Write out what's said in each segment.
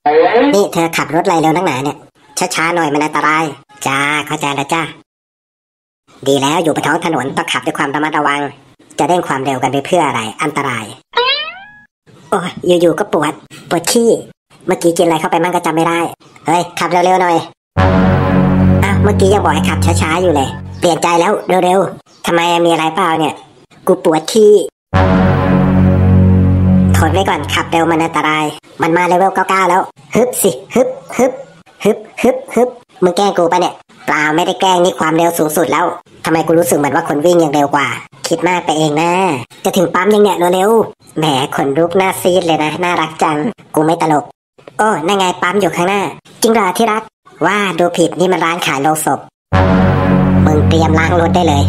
นี่เธอขับรถอะไรเร็วนักหนาเนี่ยช้าๆหน่อยมันอันตรายจ้าเข้าใจแล้วจ้าดีแล้วอยู่บนท้องถนนต้องขับด้วยความระมัดระวังจะเร่งความเร็วกันไปเพื่ออะไรอันตรายโอ้ยอยู่ๆก็ปวดขี้เมื่อกี้กินอะไรเข้าไปมั่งก็จำไม่ได้เฮ้ยขับเร็วๆหน่อยอ้าวเมื่อกี้ยังบอกให้ขับช้าๆอยู่เลยเปลี่ยนใจแล้วเร็วๆทำไมมีอะไรเปล่าเนี่ยกูปวดขี้ทนไว้ก่อนขับเร็วมันอันตรายมันมาเลเวล99แล้วฮึบสิฮึบมึงแกล้งกูปะเนี่ยเปล่าไม่ได้แกล้งนี่ความเร็วสูงสุดแล้วทำไมกูรู้สึกเหมือนว่าคนวิ่งยังเร็วกว่าคิดมากไปเองนะจะถึงปั๊มยังเนี่ยเร็วแหมขนลุกหน้าซีดเลยนะน่ารักจังกูไม่ตลกโอ้นั่นไงปั๊มอยู่ข้างหน้าจริงเหรอที่รักว่าดูผิดนี่มันร้านขายโลงศพมึงเตรียมล้างรถได้เลย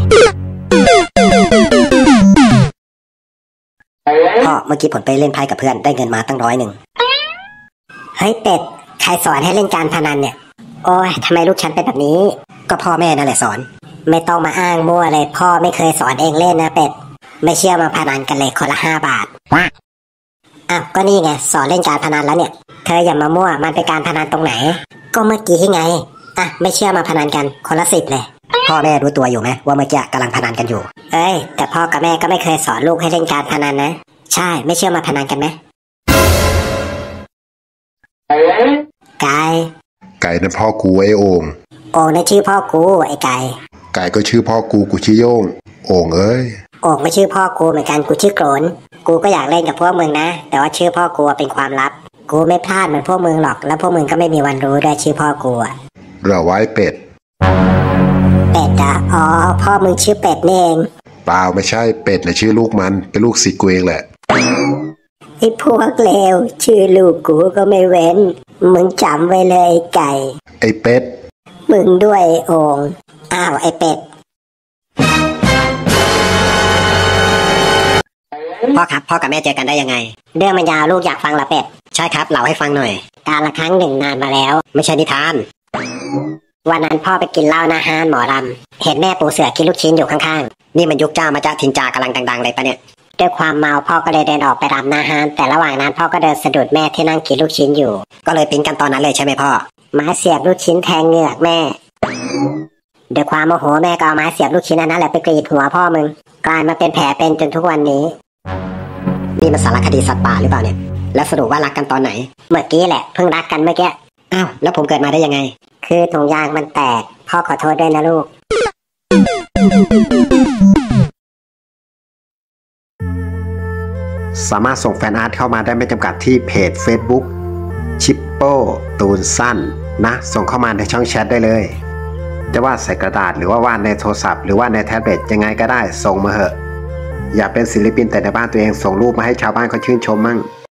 พ่อเมื่อกี้ผมไปเล่นไพ่กับเพื่อนได้เงินมาตั้ง100เฮ้ยเป็ดใครสอนให้เล่นการพนันเนี่ยโอ้ยทำไมลูกฉันเป็นแบบนี้ก็พ่อแม่นั่นแหละสอนไม่ต้องมาอ้างมั่วเลยพ่อไม่เคยสอนเองเล่นนะเป็ดไม่เชื่อมาพนันกันเลยคนละ5 บาทอ้าวก็นี่ไงสอนเล่นการพนันแล้วเนี่ยเธออย่ามามั่วมันเป็นการพนันตรงไหนก็เมื่อกี้ไงอ่ะไม่เชื่อมาพนันกันคนละ10เลยพ่อแม่รู้ตัวอยู่ไหมว่าเมื่อกี้กำลังพนันกันอยู่เอ้ยแต่พ่อกับแม่ก็ไม่เคยสอนลูกให้เล่นการพนันนะใช่ไม่เชื่อมาพนันกันไหมไก่นั่นพ่อกูไอ้โอ่งนั่นชื่อพ่อกูไอ้ไก่ก็ชื่อพ่อกูชื่อโย่งโอ่งเอ้ยโอ่งไม่ชื่อพ่อกูเหมือนกันกูชื่อโกรนกูก็อยากเล่นกับพวกมึงนะแต่ว่าชื่อพ่อกูเป็นความลับกูไม่พลาดเหมือนพวกมึงหรอกแล้วพวกมึงก็ไม่มีวันรู้ด้วยชื่อพ่อกูอะเราไว้เป็ดอ่ะอ๋อพ่อมึงชื่อเป็ดนี่เองเปล่าไม่ใช่เป็ดนะชื่อลูกมันเป็นลูกศิษย์กูเองแหละไอ้พวกเลวชื่อลูกกูก็ไม่เว้นมึงจำไว้เลยไก่ไอ้เป็ดมึงด้วยโอ่งอ้าวไอ้เป็ดพ่อครับพ่อกับแม่เจอกันได้ยังไงเรื่องมันยาวลูกอยากฟังละเป็ดใช่ครับเล่าให้ฟังหน่อยกาลครั้งหนึ่งนานมาแล้วไม่ใช่นิทานวันนั้นพ่อไปกินเหล้าหน้าห้านหมอรำเห็นแม่ปูเสือกินลูกชิ้นอยู่ข้างๆนี่มันยุคจ้ามาจ้าทินจากำลังดังๆเลยปะเนี่ยด้วยความเมาพ่อก็เลยเดินออกไปรำหน้าห้านแต่ระหว่างนั้นพ่อก็เดินสะดุดแม่ที่นั่งกินลูกชิ้นอยู่ก็เลยปิ๊งกันตอนนั้นเลยใช่ไหมพ่อไม้เสียบลูกชิ้นแทงเหงือกแม่ด้วยความโมโหแม่ก็เอาไม้เสียบลูกชิ้นนั้นแหละไปกรีดหัวพ่อมึงกลายมาเป็นแผลเป็นจนทุกวันนี้นี่มันสารคดีสัตว์ป่าหรือเปล่าเนี่ยแล้วสรุปว่ารักกันตอนไหนเมื่อกี้แหละเพิ่งรักกันเมื่อกี้อ้าวแล้วผมเกิดมาได้ยังไงคือถุงยางมันแตกพ่อขอโทษด้วยนะลูกสามารถส่งแฟนอาร์ตเข้ามาได้ไม่จำกัดที่เพจ Facebook ชิปโป้ตูนสั้นนะส่งเข้ามาในช่องแชทได้เลยจะวาดใส่กระดาษหรือว่าวาดในโทรศัพท์หรือว่าในแท็บเล็ตยังไงก็ได้ส่งมาเหอะอย่าเป็นศิลปินแต่ในบ้านตัวเองส่งรูปมาให้ชาวบ้านเขาชื่นชมมั่ง